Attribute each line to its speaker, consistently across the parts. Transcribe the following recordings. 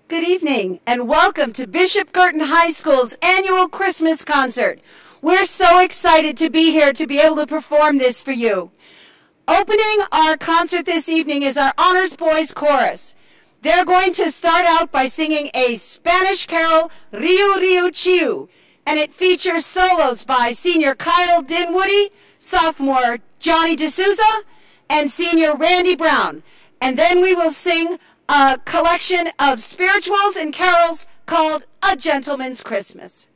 Speaker 1: Good evening and welcome to Bishop Guertin High School's annual Christmas concert. We're so excited to be here to be able to perform this for you. Opening our concert this evening is our Honors Boys Chorus. They're going to start out by singing a Spanish carol, Riu Riu Chiu, and it features solos by senior Kyle Dinwoody, sophomore Johnny D'Souza, and senior Randy Brown. And then we will sing a collection of spirituals and carols called A Gentleman's Christmas.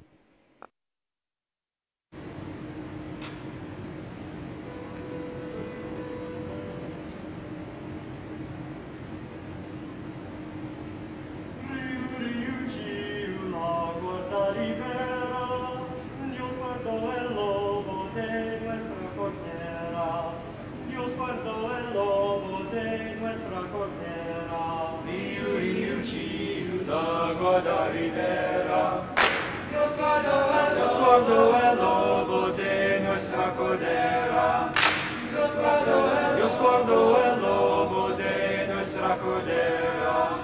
Speaker 2: La guarda ribera, Dios guardó el lobo de nuestra cordera, Dios guardó el lobo de nuestra cordera.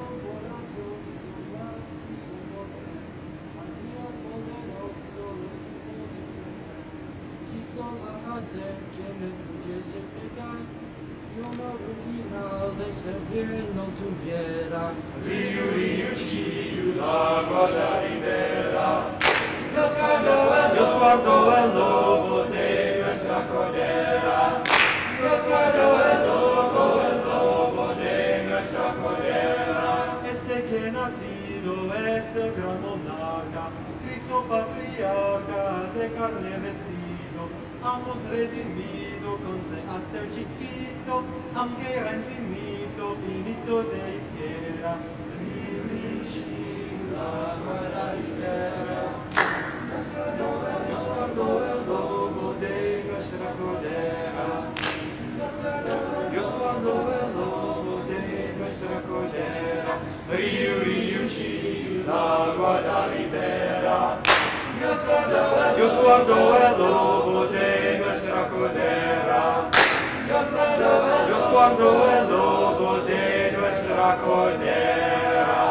Speaker 3: Quizá hacer que me pudiese pegar, yo no original servir no tuviera.
Speaker 2: Riu, riu, chiu, la guarda ribera, Dios guardó el lobo de nuestra cordera, Dios guardó el lobo de nuestra cordera. Este que nacido es el gran monarca, Cristo patriarca de carne vestido, hemos redimido con ser chiquito, aunque era infinito, finito se hiciera. Riu, riu, chiu, la guarda ribera, Dios guardó el lobo de nuestra cordera, Dios guardó el lobo de nuestra cordera. Riu, riu, chiu, la guarda ribera, Dios guardó el lobo de nuestra cordera, Dios guardó el lobo de nuestra cordera.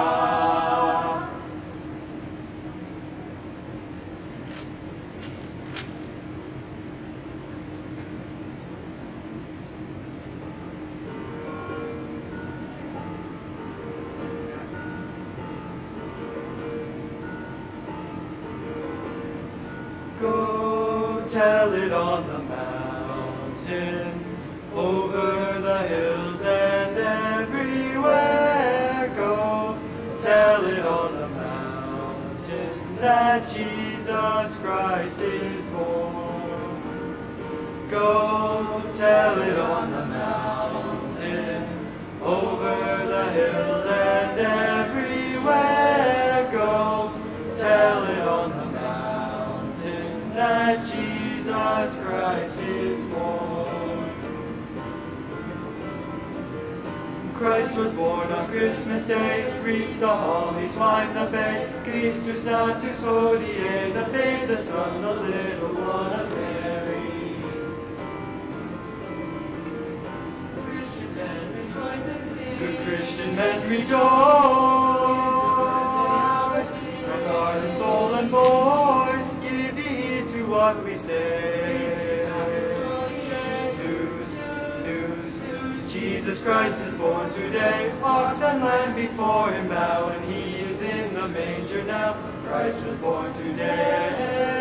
Speaker 2: Go tell it on the mountain, over the hills and everywhere. Go tell it on the mountain that Jesus Christ is born. Go tell it on the mountain, over the hills and everywhere. Go tell it on the mountain that Jesus Christ is born. Christ was born on Christmas Day, wreathed the holly, twined the bay, Christus natus hodie, the babe, the son, the little one of Mary. Christian men rejoice and sing, good Christian men rejoice, with heart and soul and voice, give heed to what we say. Jesus Christ is born today, ox and lamb before him bow, and he is in the manger now. Christ was born today.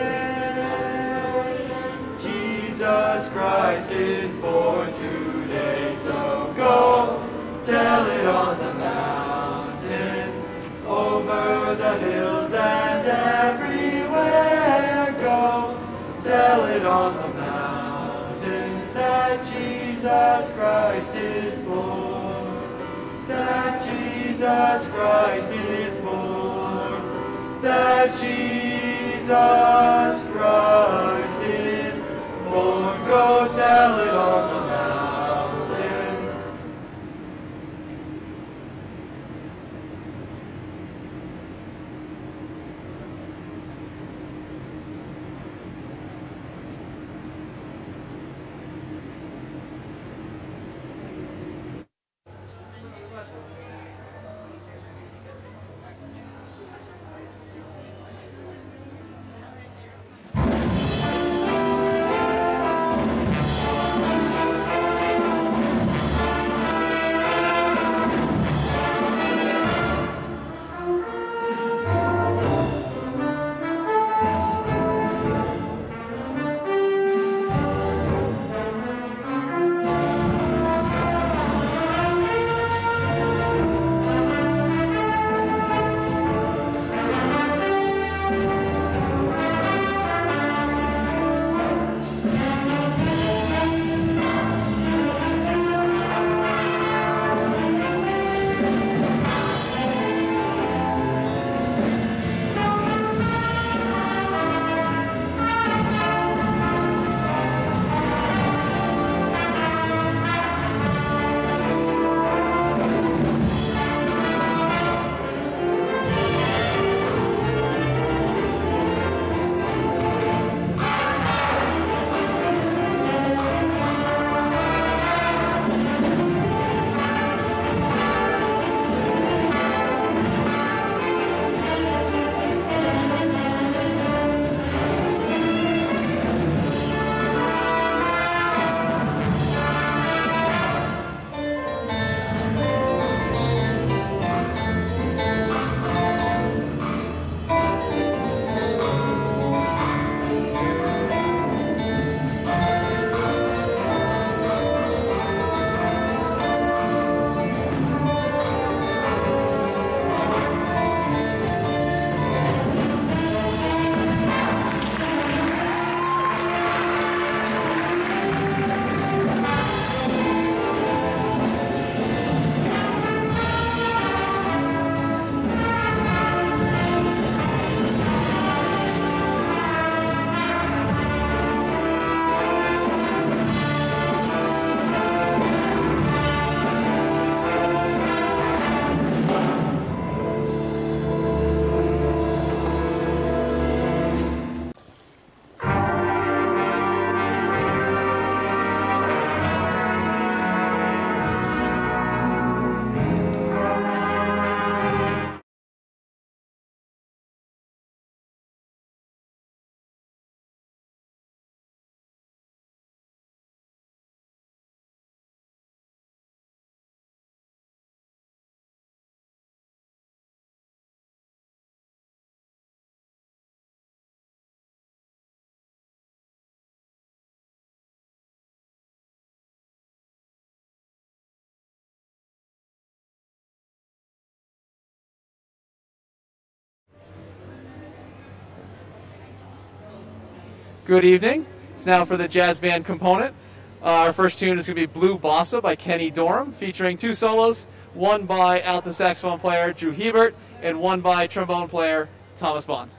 Speaker 2: Jesus Christ is born today. So go tell it on the mountain, over the hills and everywhere. Go tell it on the mountain that Jesus Christ is born, that Jesus Christ is born, that Jesus Christ is born. Go tell it on the mountain.
Speaker 4: Good evening. It's now for the jazz band component. Our first tune is going to be Blue Bossa by Kenny Dorham, featuring 2 solos, one by alto saxophone player Drew Hebert and one by trombone player Thomas Bond.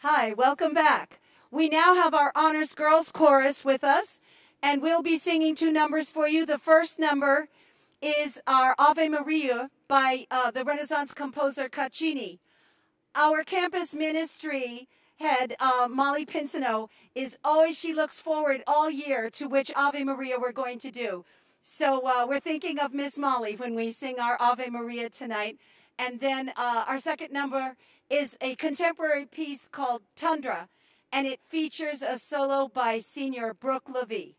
Speaker 1: Hi, welcome back. We now have our Honors Girls Chorus with us, and we'll be singing two numbers for you. The first number is our Ave Maria by the Renaissance composer Caccini. Our campus ministry head, Molly Pinsino, she looks forward all year to which Ave Maria we're going to do. So we're thinking of Miss Molly when we sing our Ave Maria tonight. And then our second number is a contemporary piece called Tundra, and it features a solo by Senior Brooke Levy.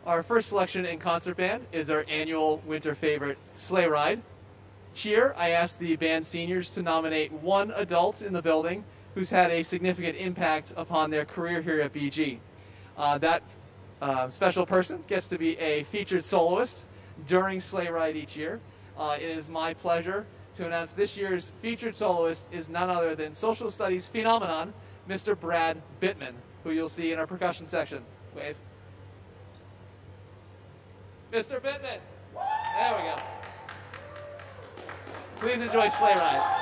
Speaker 4: Our first selection in concert band is our annual winter favorite, Sleigh Ride. Cheer, I asked the band seniors to nominate one adult in the building who's had a significant impact upon their career here at BG. That special person gets to be a featured soloist during Sleigh Ride each year. It is my pleasure to announce this year's featured soloist is none other than social studies phenomenon, Mr. Brad Bittman, who you'll see in our percussion section. Wave. Mr. Bittman. There we go. Please enjoy Sleigh Ride.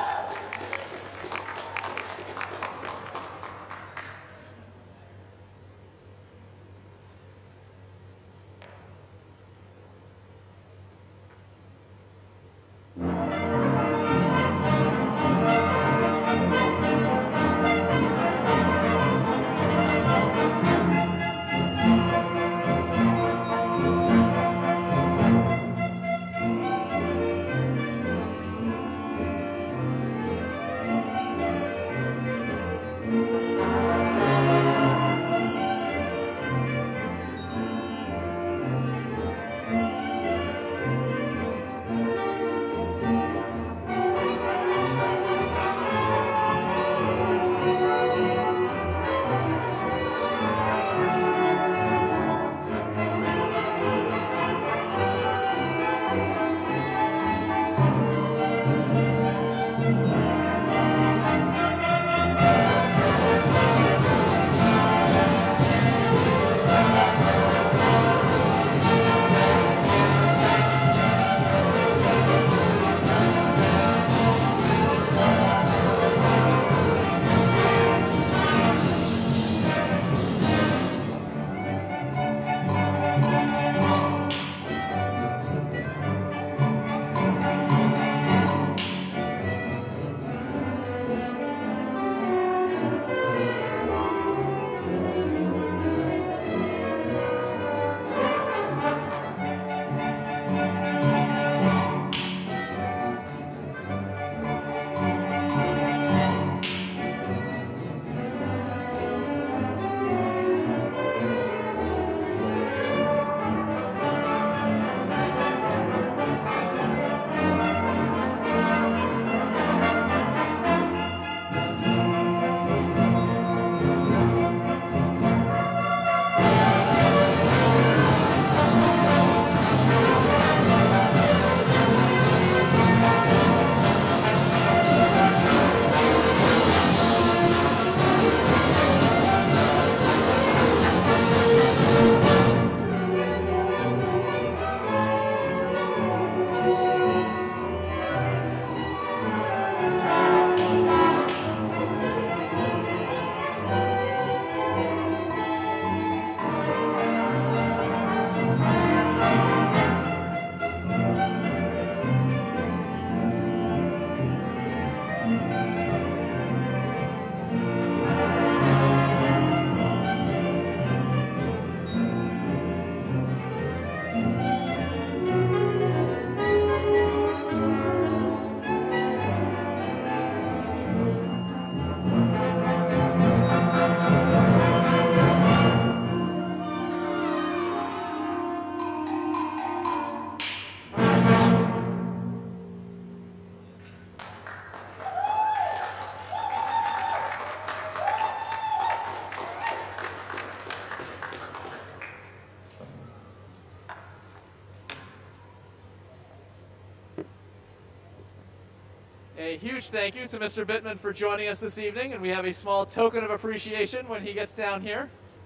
Speaker 4: A huge thank you to Mr. Bittman for joining us this evening, and we have a small token of appreciation when he gets down here.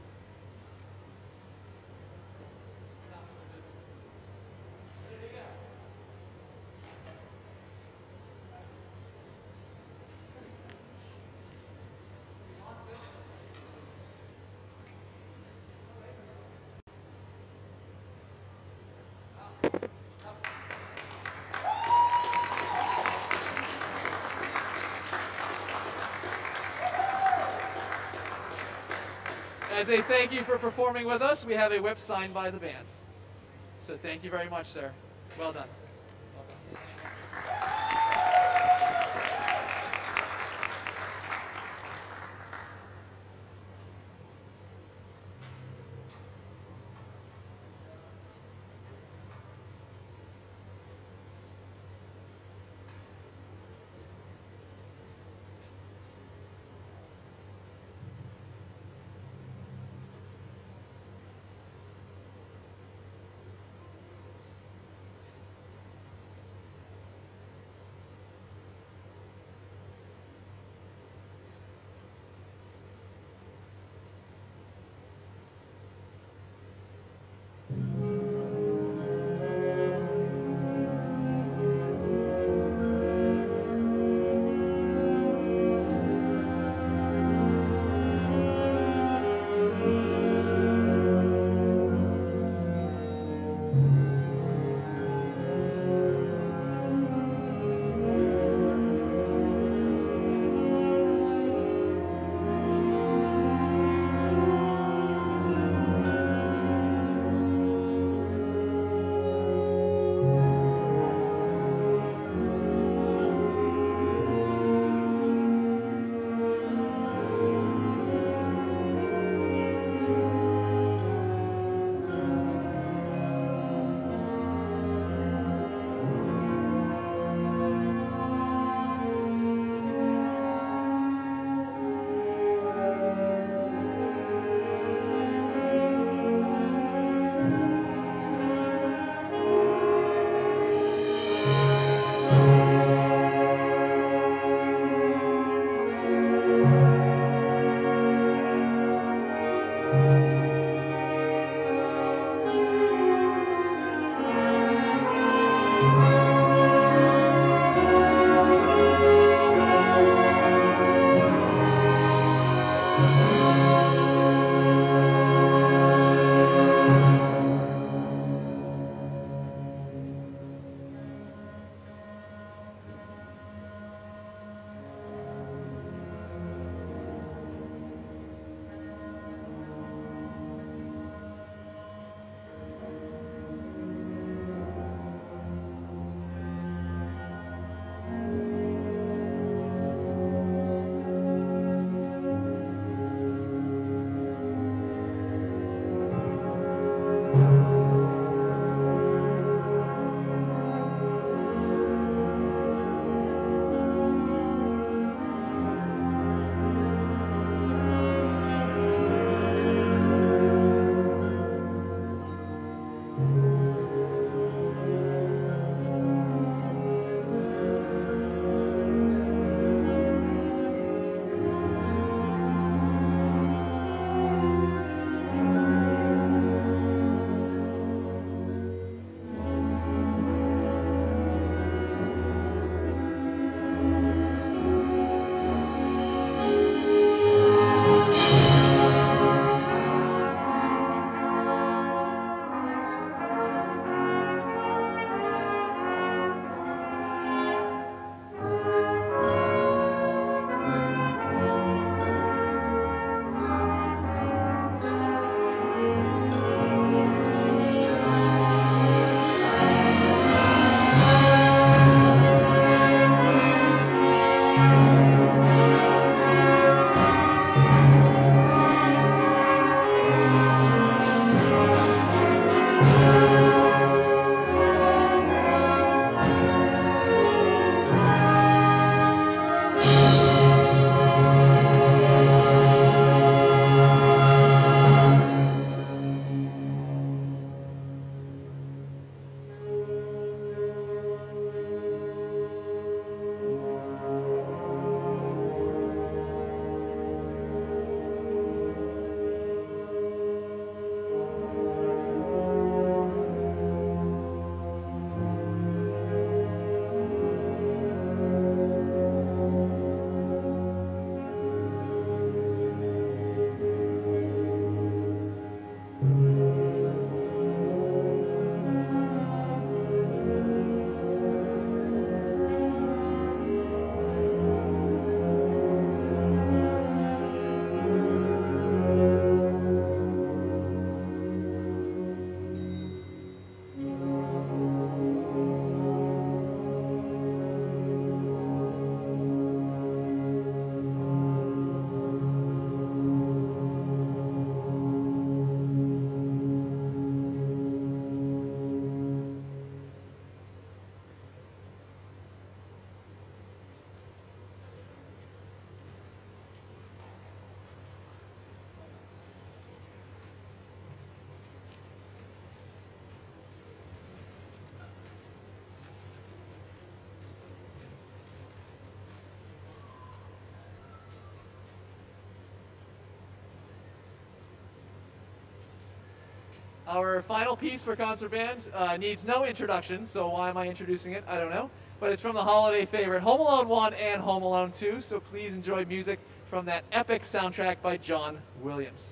Speaker 4: As a thank you for performing with us, we have a whip signed by the band. So thank you very much, sir. Well done. Our final piece for concert band needs no introduction, so why am I introducing it? I don't know. But it's from the holiday favorite Home Alone 1 and Home Alone 2, so please enjoy music from that epic soundtrack by John Williams.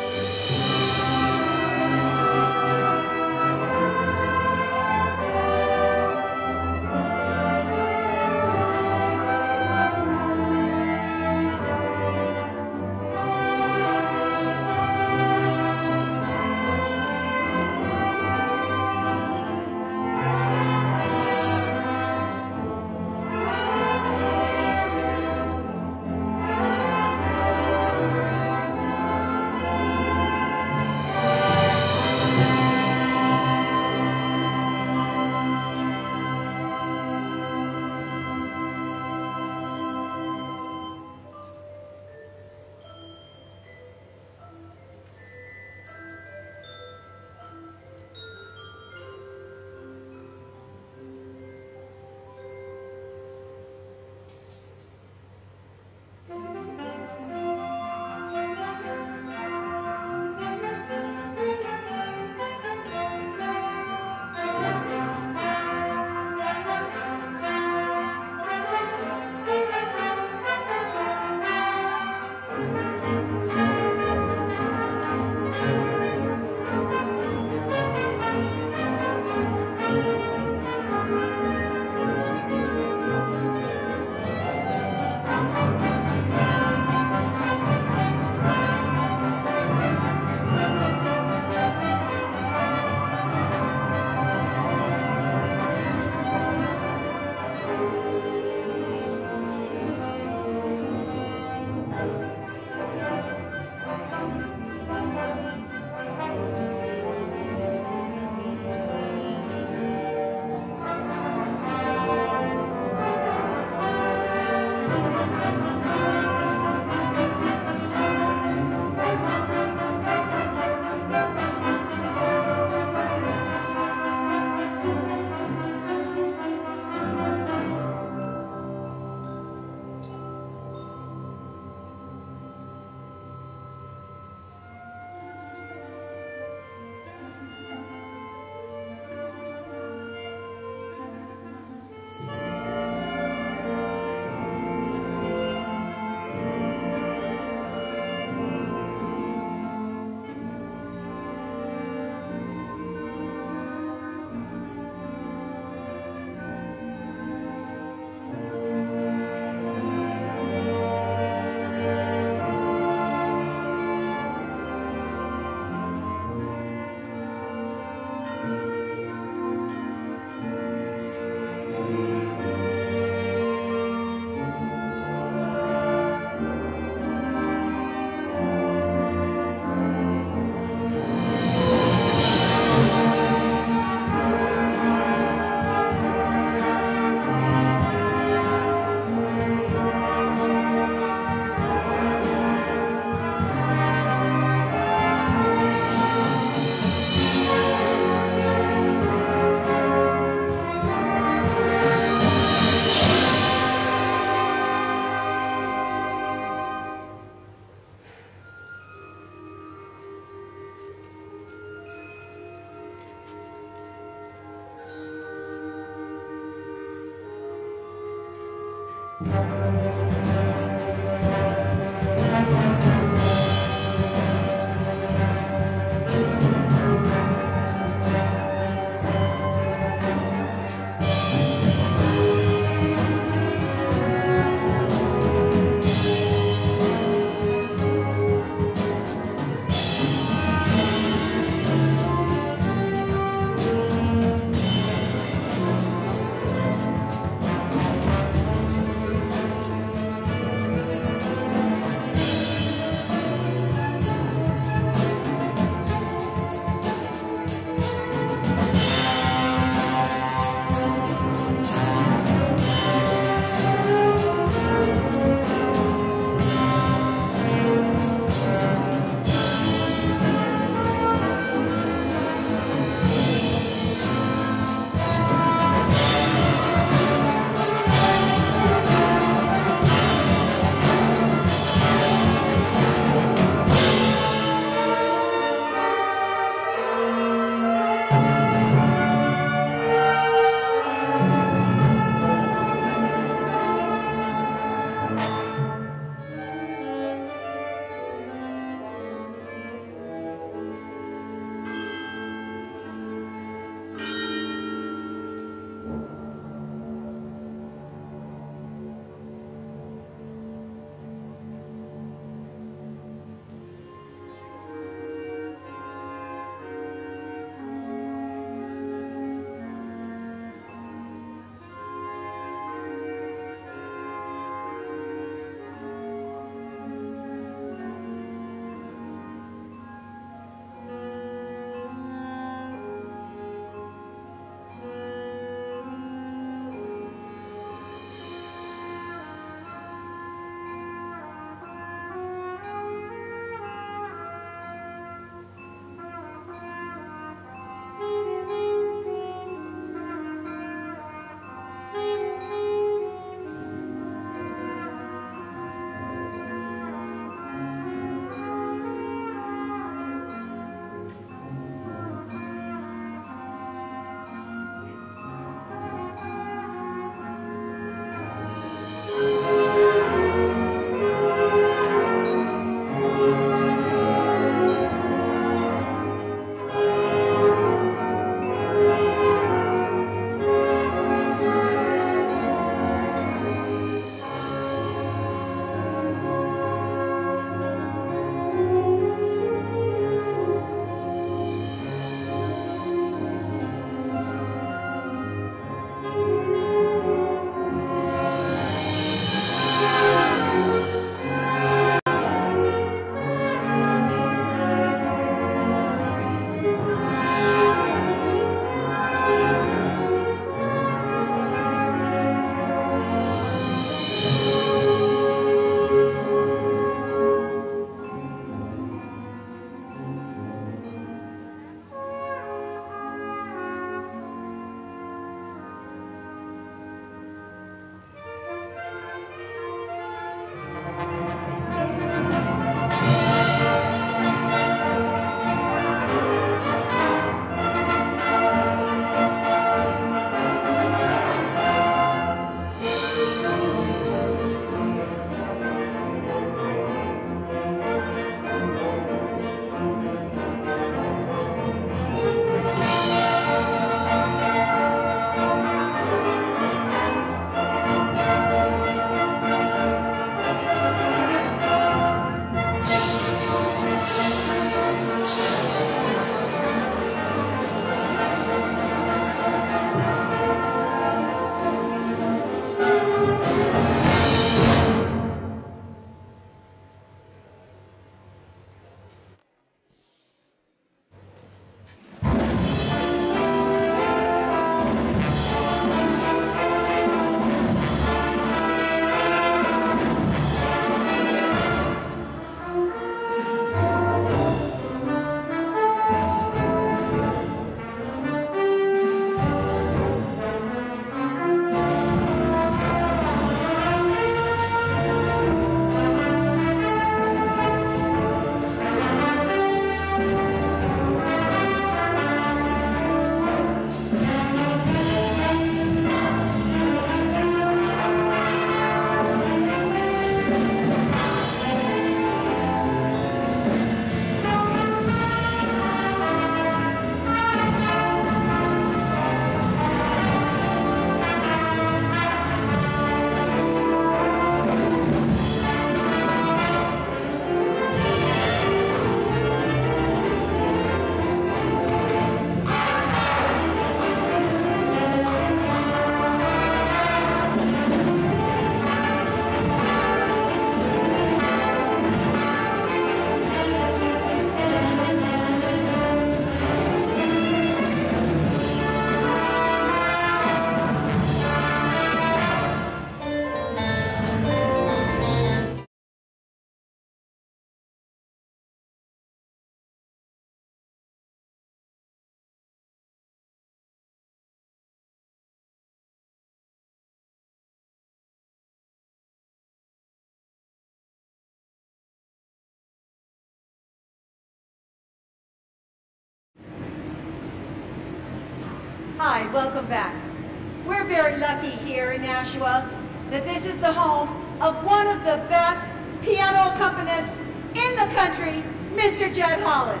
Speaker 1: Hi, welcome back. We're very lucky here in Nashua that this is the home of one of the best piano accompanists in the country, Mr. Jed Holland.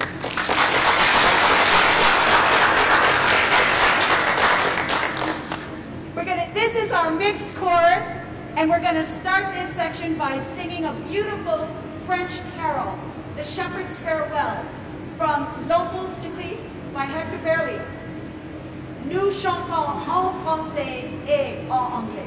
Speaker 1: This is our mixed chorus, and we're going to start this section by singing a beautiful French carol, The Shepherd's Farewell, from L'Enfance du Christ by Hector Berlioz. Nous chantons en français et en anglais.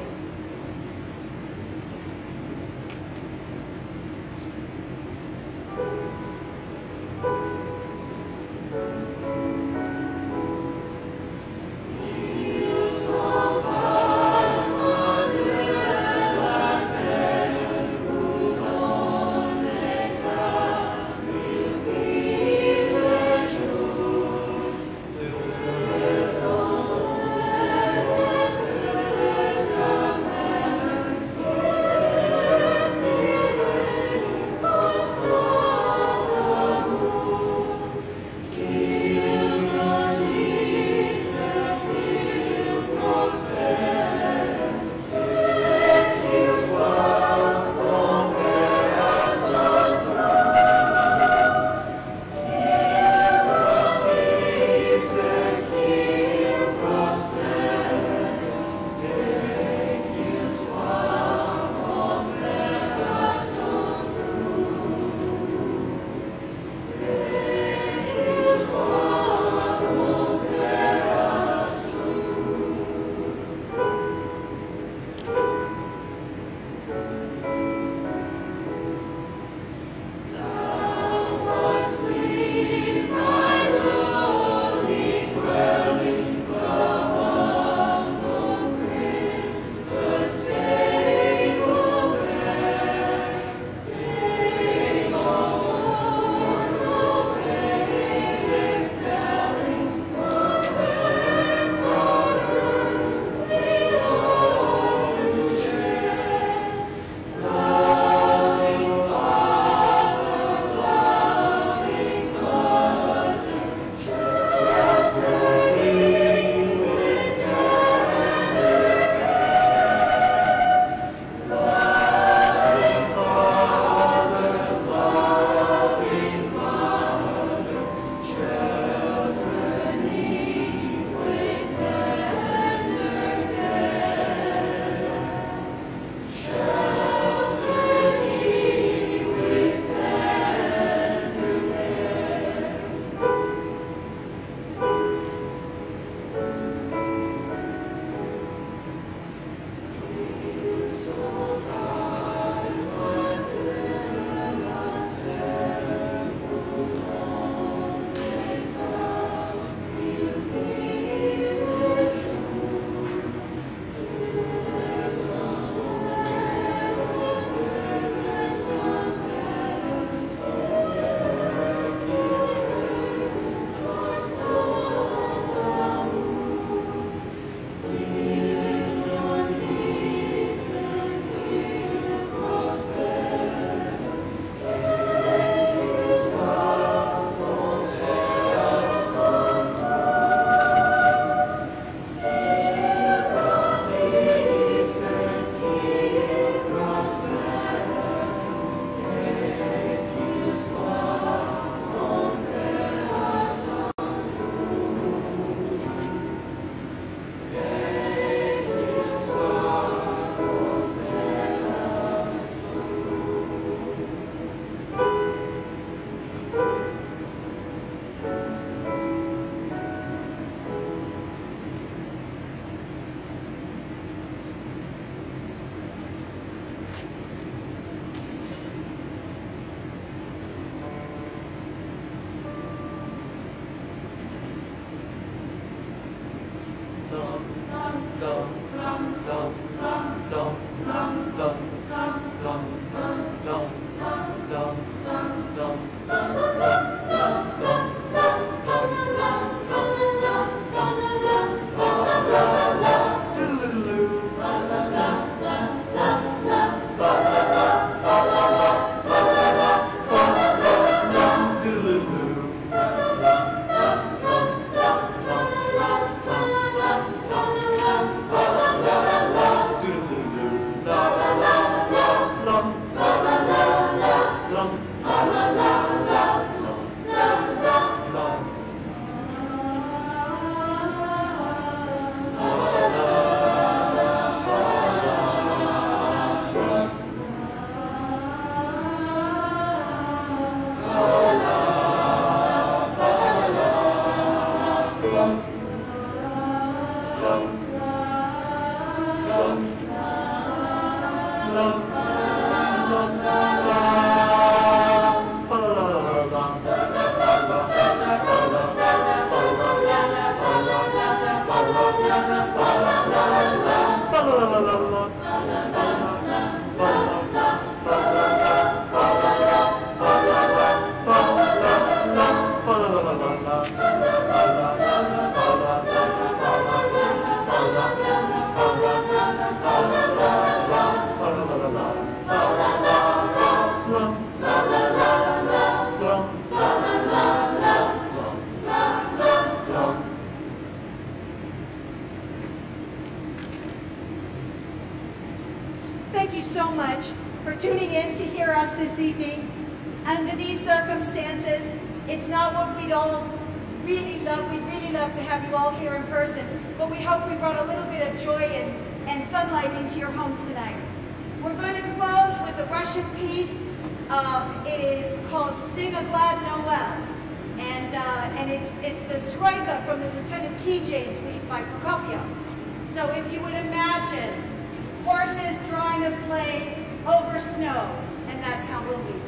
Speaker 1: Thank you so much for tuning in to hear us this evening. Under these circumstances, it's not what we'd all really love. We'd really love to have you all here in person, but we hope we brought a little bit of joy and sunlight into your homes tonight. We're going to close with a Russian piece. It is called Sing a Glad Noel, and it's the Troika from the Lieutenant Kijé suite by Prokofiev. So if you would imagine horses drawing a sleigh over snow, and that's how we'll leave it.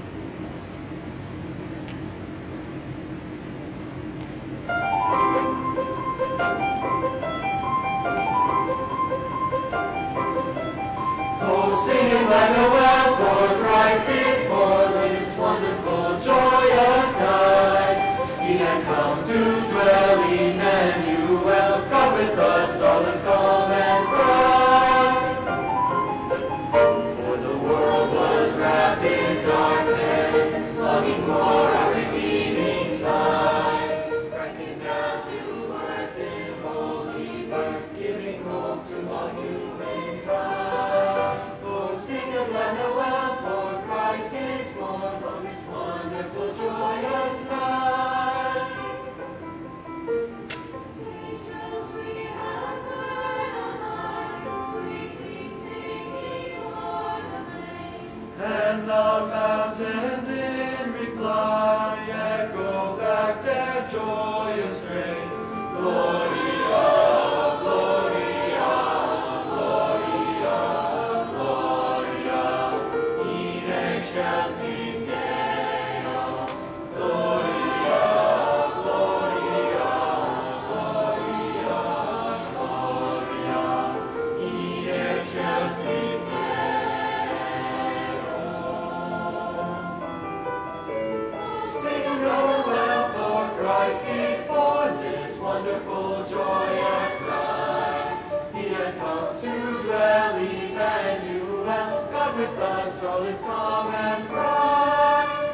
Speaker 2: Oh, sing a glad Noel, for Christ is born in this wonderful, joyous night. He has come to dwell, Emmanuel, God with us, all is calm and bright. For the world was wrapped in darkness, longing for our redeeming sight. Christ came down to earth in holy birth, giving hope to all humankind. Oh, sing a glad Noel, for Christ is born on this wonderful, joyous night.
Speaker 5: Angels we have heard on high, sweetly singing o'er the plains.
Speaker 2: And the mountains in reply echo back their joyous strains. Gloria, Gloria, Gloria, Gloria, in excelsis Deo. Gloria, Gloria, Gloria, Gloria, in excelsis Sing a Noel, for Christ is born this wonderful, joyous night. He has come to dwell, Emmanuel, God with us, all is calm and bright.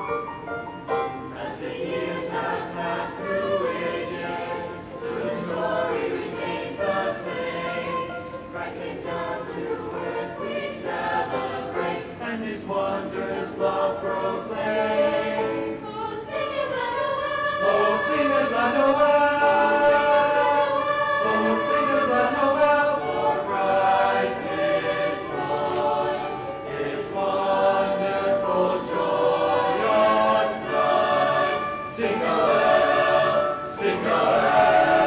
Speaker 2: As the years have passed through ages, still the story remains the same. Christ has come to earth, we celebrate, and his wondrous love proclaim.
Speaker 5: Oh, sing a glad Noel.
Speaker 2: Oh, sing a glad Noel. Oh, sing a glad Noel, for Christ is born. This wonderful, joyous night. Sing Noel, sing Noel.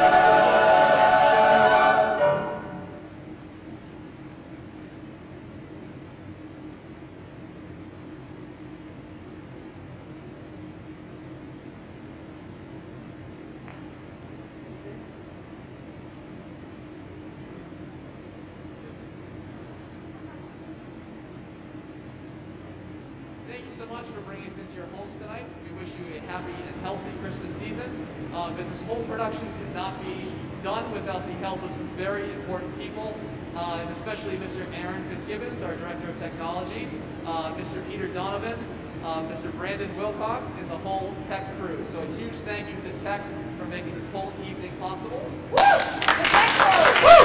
Speaker 4: Thank you so much for bringing us into your homes tonight. We wish you a happy and healthy Christmas season. But this whole production could not be done without the help of some very important people, and especially Mr. Aaron Fitzgibbons, our Director of Technology, Mr. Peter Donovan, Mr. Brandon Wilcox, and the whole Tech crew. So a huge thank you to Tech for making this whole evening possible.
Speaker 1: Woo! The Tech crew! Woo!